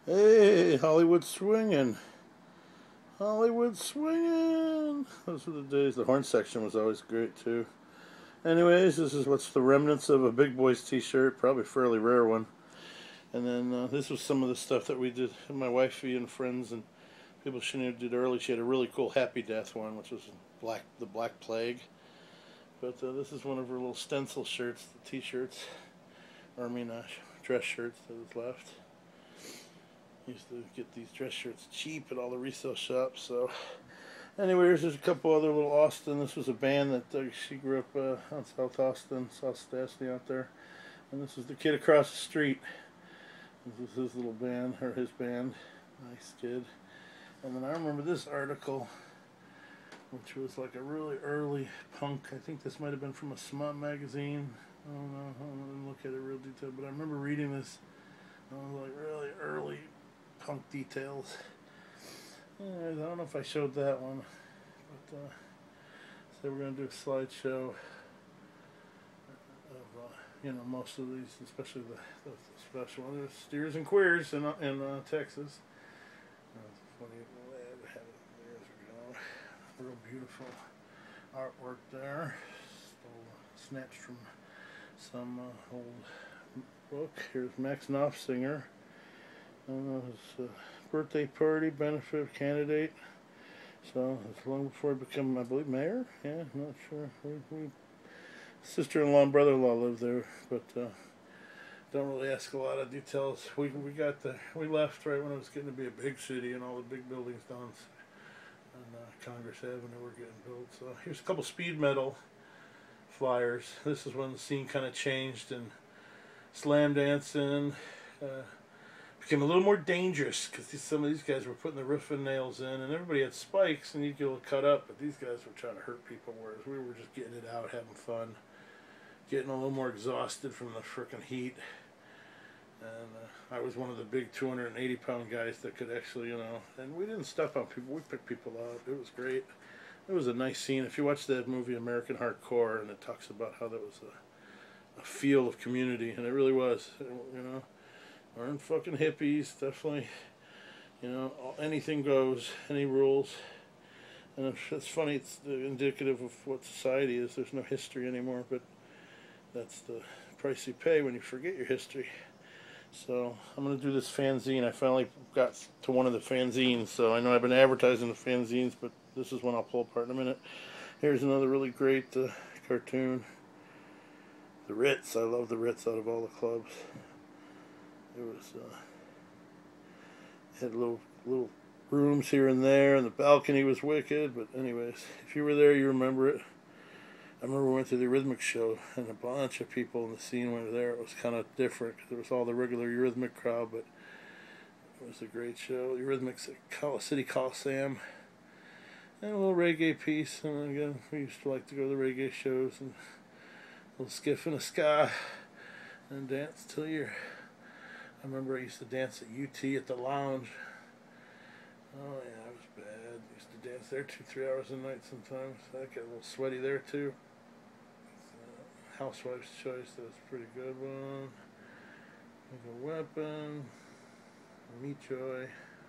Hey, Hollywood swinging. Hollywood swinging. Those were the days. The horn section was always great, too. Anyways, this is what's the remnants of a Big Boys t-shirt, probably a fairly rare one. And then this was some of the stuff that we did. My wifey and friends and people she knew did early. She had a really cool Happy Death one, which was the Black Plague. But this is one of her little stencil shirts, the t-shirts. Or I mean, dress shirts that was left. Used to get these dress shirts cheap at all the resale shops. So, anyways, there's a couple other little Austin. This was a band that she grew up on South Austin, South Stastny out there. And this is the kid across the street. This is his little band, or his band. Nice kid. And then I remember this article, which was like a really early punk. I think this might have been from a Smut magazine. I don't know. I didn't look at it real detailed, but I remember reading this. Like really early punk details. Anyways, I don't know if I showed that one, but so we're going to do a slideshow of most of these, especially the special one. There's Steers and Queers in Texas. Funny way to have it. There's real beautiful artwork there. Snatched from some old book. Here's Max Knopfsinger. His birthday party, benefit candidate. So it's long before he became, I believe, mayor. Yeah, I'm not sure. Sister-in-law and brother-in-law lived there, but don't really ask a lot of details. We left right when it was getting to be a big city, and all the big buildings down on Congress Avenue were getting built. So here's a couple speed metal flyers. This is when the scene kind of changed and slam dancing became a little more dangerous because some of these guys were putting the roofing nails in, and everybody had spikes and you'd get a little cut up, but these guys were trying to hurt people, whereas we were just getting it out, having fun, getting a little more exhausted from the frickin' heat. And I was one of the big 280-pound guys that could actually, and we didn't step on people, we picked people out. It was great. It was a nice scene. If you watch that movie American Hardcore, and it talks about how that was a feel of community, and it really was, Weren't fucking hippies, definitely, anything goes, any rules. And it's funny, it's indicative of what society is. There's no history anymore, but that's the price you pay when you forget your history. So I'm going to do this fanzine. I finally got to one of the fanzines, so I know I've been advertising the fanzines, but this is one I'll pull apart in a minute. Here's another really great cartoon. The Ritz. I love the Ritz out of all the clubs. It was had little rooms here and there, and the balcony was wicked. But anyways, if you were there, you remember it. I remember we went to the Eurythmics show, and a bunch of people in the scene were there. It was kind of different because there was all the regular Eurythmic crowd, but it was a great show. Eurythmics at City Coliseum, and a little reggae piece. And again, we used to like to go to the reggae shows and a little skiff in a ska and dance till you're. I remember I used to dance at UT at the lounge. Oh yeah, it was bad. I used to dance there 2-3 hours a night sometimes. I got a little sweaty there too. Housewife's Choice, that was a pretty good one. Like a Weapon, Meat Joy,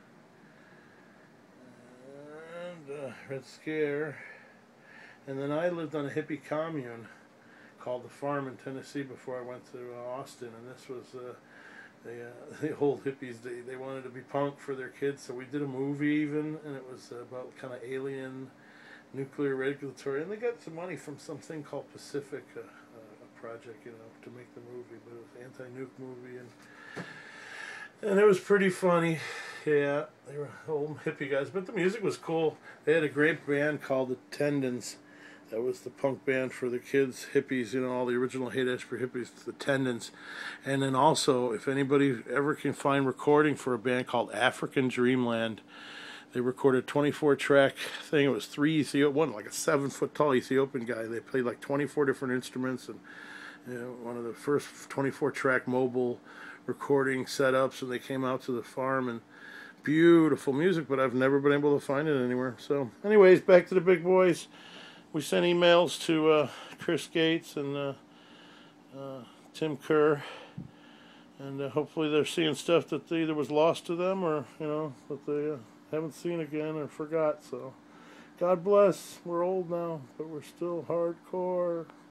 and Red Scare. And then I lived on a hippie commune called The Farm in Tennessee before I went to Austin, and this was the old hippies, they wanted to be punk for their kids, so we did a movie even, and it was about kind of alien nuclear regulatory, and they got some money from something called Pacific, a project, to make the movie, but it was an anti-nuke movie, and it was pretty funny. Yeah, they were old hippie guys, but the music was cool. They had a great band called the Tendons. That was the punk band for the kids, hippies, all the original Haight-Ashbury hippies, the Tendons. And then also, if anybody ever can find recording for a band called African Dreamland, they recorded a 24-track thing. It was one like a 7-foot-tall Ethiopian guy. They played like 24 different instruments, and one of the first 24-track mobile recording setups, and they came out to the farm, and beautiful music, but I've never been able to find it anywhere. So anyways, back to the big boys. We sent emails to Chris Gates and Tim Kerr And hopefully they're seeing stuff that either was lost to them or, that they haven't seen again or forgot. So God bless. We're old now, but we're still hardcore.